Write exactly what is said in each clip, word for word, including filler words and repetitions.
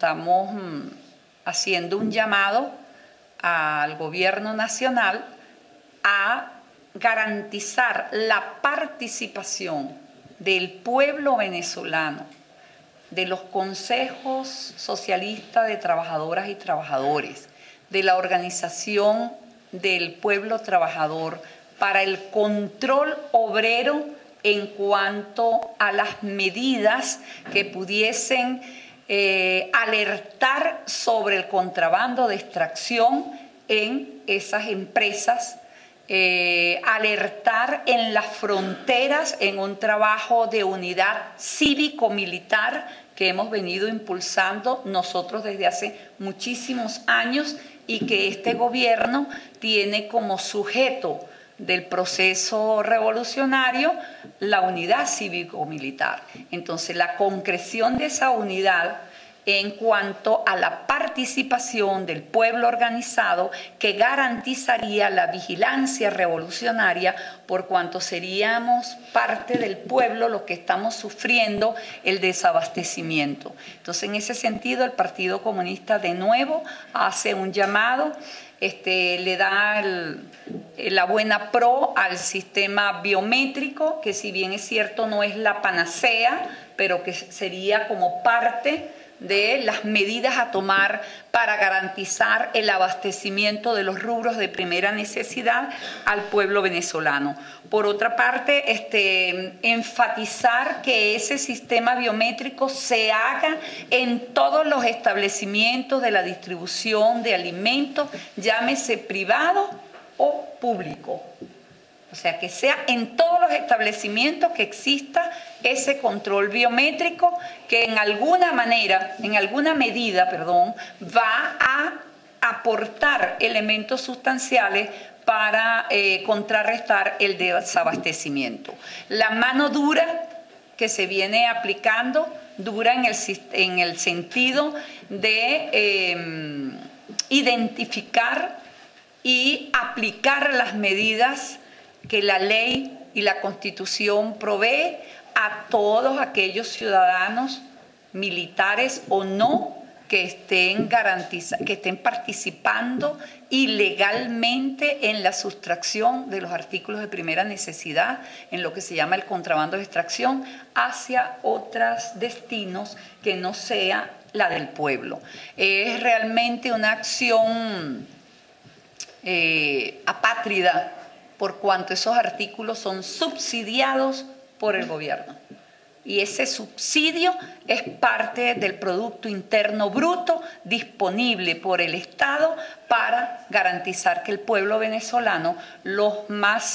estamos mm, haciendo un llamado al gobierno nacional a garantizar la participación del pueblo venezolano, de los consejos socialistas de trabajadoras y trabajadores, de la organización del pueblo trabajador para el control obrero en cuanto a las medidas que pudiesen eh, alertar sobre el contrabando de extracción en esas empresas, eh, alertar en las fronteras en un trabajo de unidad cívico-militar que hemos venido impulsando nosotros desde hace muchísimos años y que este gobierno tiene como sujeto del proceso revolucionario la unidad cívico-militar. Entonces, la concreción de esa unidad en cuanto a la participación del pueblo organizado que garantizaría la vigilancia revolucionaria por cuanto seríamos parte del pueblo los que estamos sufriendo el desabastecimiento. Entonces, en ese sentido, el Partido Comunista de nuevo hace un llamado, este, le da el, la buena pro al sistema biométrico, que si bien es cierto no es la panacea, pero que sería como parte de las medidas a tomar para garantizar el abastecimiento de los rubros de primera necesidad al pueblo venezolano. Por otra parte, este, enfatizar que ese sistema biométrico se haga en todos los establecimientos de la distribución de alimentos, llámese privado o público. O sea, que sea en todos los establecimientos que exista ese control biométrico que en alguna manera, en alguna medida, perdón, va a aportar elementos sustanciales para eh, contrarrestar el desabastecimiento. La mano dura que se viene aplicando, dura en el, en el sentido de eh, identificar y aplicar las medidas que la ley y la Constitución provee a todos aquellos ciudadanos, militares o no, que estén, garantiza, que estén participando ilegalmente en la sustracción de los artículos de primera necesidad, en lo que se llama el contrabando de extracción, hacia otros destinos que no sea la del pueblo. Es realmente una acción eh, apátrida, por cuanto esos artículos son subsidiados por el gobierno. Y ese subsidio es parte del Producto Interno Bruto disponible por el Estado para garantizar que el pueblo venezolano, los más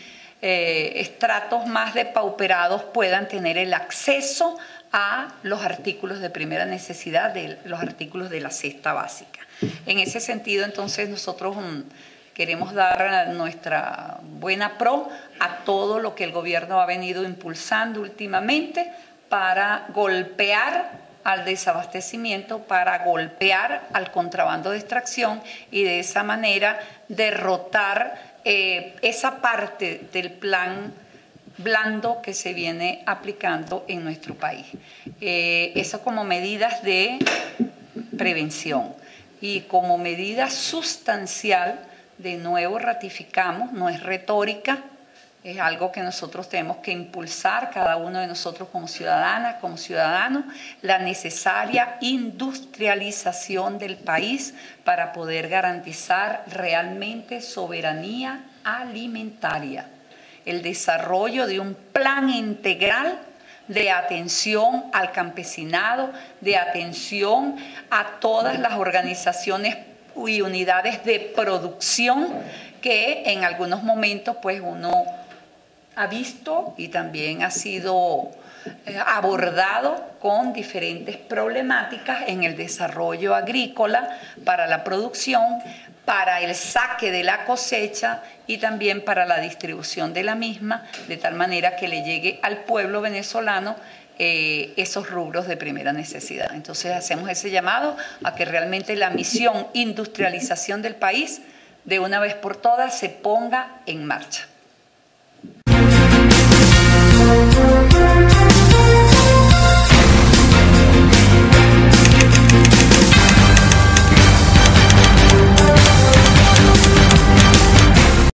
eh, estratos más depauperados, puedan tener el acceso a los artículos de primera necesidad, de los artículos de la cesta básica. En ese sentido, entonces, nosotros um, queremos dar nuestra buena pro a todo lo que el gobierno ha venido impulsando últimamente para golpear al desabastecimiento, para golpear al contrabando de extracción y de esa manera derrotar eh, esa parte del plan blando que se viene aplicando en nuestro país. Eh, eso como medidas de prevención y como medida sustancial. De nuevo ratificamos, no es retórica, es algo que nosotros tenemos que impulsar, cada uno de nosotros como ciudadanas, como ciudadanos, la necesaria industrialización del país para poder garantizar realmente soberanía alimentaria, el desarrollo de un plan integral de atención al campesinado, de atención a todas las organizaciones y unidades de producción que en algunos momentos pues uno ha visto y también ha sido eh, abordado con diferentes problemáticas en el desarrollo agrícola para la producción, para el saque de la cosecha y también para la distribución de la misma, de tal manera que le llegue al pueblo venezolano Eh, esos rubros de primera necesidad. Entonces hacemos ese llamado a que realmente la misión industrialización del país de una vez por todas se ponga en marcha.